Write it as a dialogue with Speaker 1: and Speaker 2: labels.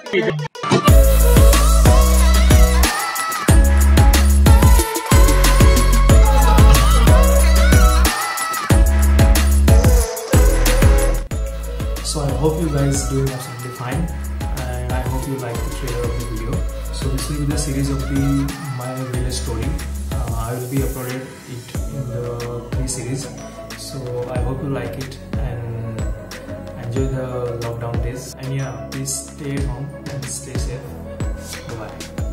Speaker 1: So I hope you guys doing absolutely fine, and I hope you like the trailer of the video. So this will be the series of my village story. I will be uploaded it in the 3 series. So I hope you like it and enjoy the lockdown days. And yeah, please stay at home and stay safe. Bye bye.